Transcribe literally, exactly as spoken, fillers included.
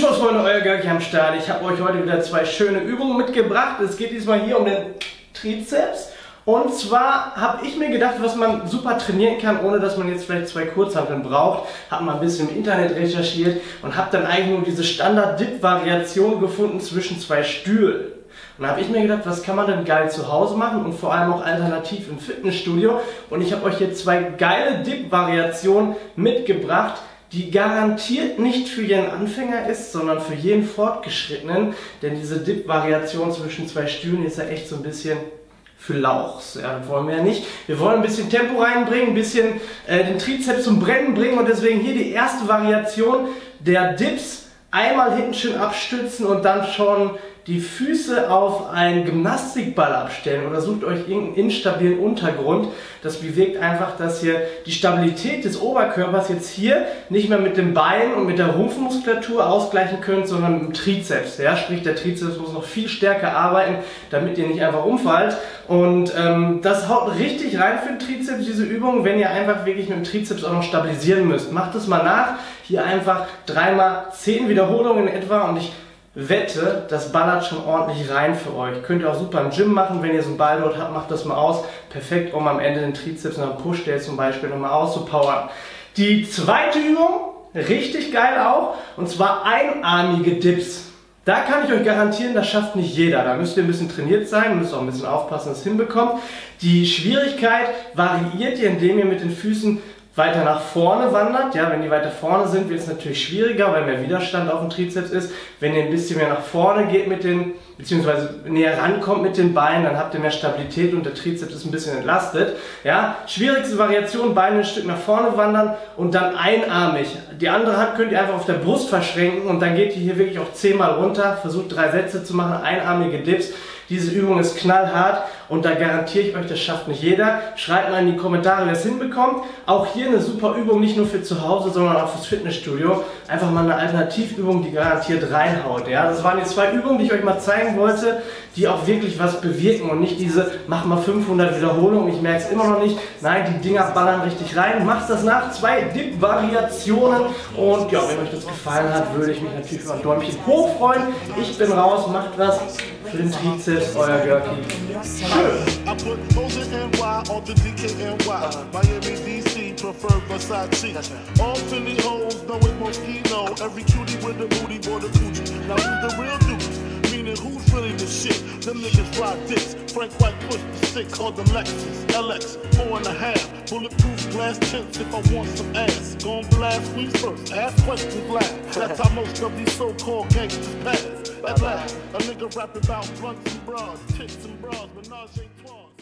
Sportfreunde, euer Görki am Start. Ich habe euch heute wieder zwei schöne Übungen mitgebracht. Es geht diesmal hier um den Trizeps. Und zwar habe ich mir gedacht, was man super trainieren kann, ohne dass man jetzt vielleicht zwei Kurzhanteln braucht. Habe mal ein bisschen im Internet recherchiert und habe dann eigentlich nur diese Standard-Dip-Variation gefunden zwischen zwei Stühlen. Und da habe ich mir gedacht, was kann man denn geil zu Hause machen und vor allem auch alternativ im Fitnessstudio. Und ich habe euch hier zwei geile Dip-Variationen mitgebracht, die garantiert nicht für jeden Anfänger ist, sondern für jeden Fortgeschrittenen. Denn diese Dip-Variation zwischen zwei Stühlen ist ja echt so ein bisschen für Lauchs. Ja, das wollen wir ja nicht. Wir wollen ein bisschen Tempo reinbringen, ein bisschen äh, den Trizeps zum Brennen bringen und deswegen hier die erste Variation der Dips. Einmal hinten schön abstützen und dann schon die Füße auf einen Gymnastikball abstellen oder sucht euch irgendeinen instabilen Untergrund. Das bewirkt einfach, dass ihr die Stabilität des Oberkörpers jetzt hier nicht mehr mit den Beinen und mit der Rumpfmuskulatur ausgleichen könnt, sondern mit dem Trizeps. Ja, sprich, der Trizeps muss noch viel stärker arbeiten, damit ihr nicht einfach umfallt. Und ähm, das haut richtig rein für den Trizeps, diese Übung, wenn ihr einfach wirklich mit dem Trizeps auch noch stabilisieren müsst. Macht es mal nach. Hier einfach dreimal zehn Wiederholungen in etwa und ich wette, das ballert schon ordentlich rein für euch. Könnt ihr auch super im Gym machen, wenn ihr so einen Ball dort habt, macht das mal aus. Perfekt, um am Ende den Trizeps nach dem Push-Day zum Beispiel nochmal auszupowern. Die zweite Übung, richtig geil auch, und zwar einarmige Dips. Da kann ich euch garantieren, das schafft nicht jeder. Da müsst ihr ein bisschen trainiert sein, müsst auch ein bisschen aufpassen, dass ihr es hinbekommt. Die Schwierigkeit variiert ihr, indem ihr mit den Füßen weiter nach vorne wandert. Ja, wenn die weiter vorne sind, wird es natürlich schwieriger, weil mehr Widerstand auf dem Trizeps ist. Wenn ihr ein bisschen mehr nach vorne geht mit den, beziehungsweise näher rankommt mit den Beinen, dann habt ihr mehr Stabilität und der Trizeps ist ein bisschen entlastet. Ja, schwierigste Variation, Beine ein Stück nach vorne wandern und dann einarmig. Die andere Hand könnt ihr einfach auf der Brust verschränken und dann geht ihr hier wirklich auch zehnmal runter. Versucht drei Sätze zu machen, einarmige Dips. Diese Übung ist knallhart und da garantiere ich euch, das schafft nicht jeder. Schreibt mal in die Kommentare, wer es hinbekommt. Auch hier eine super Übung, nicht nur für zu Hause, sondern auch fürs Fitnessstudio. Einfach mal eine Alternativübung, die garantiert reinhaut. Ja? Das waren die zwei Übungen, die ich euch mal zeigen wollte, die auch wirklich was bewirken und nicht diese, mach mal fünfhundert Wiederholungen, ich merke es immer noch nicht. Nein, die Dinger ballern richtig rein. Macht das nach, zwei Dip-Variationen und ja, wenn euch das gefallen hat, würde ich mich natürlich über ein Däumchen hoch freuen. Ich bin raus, macht was für den Trizeps, euer Görki. Who's really the shit? Them niggas ride dicks. Frank White pushed the stick on the Lexus L X four and a half. Bulletproof glass tips if I want some ass. Gon' blast squeeze first, ask questions last. That's how most of these so-called gangsters pass. At last, a nigga rapping about blunts and bras, tits and bras, menage a trois.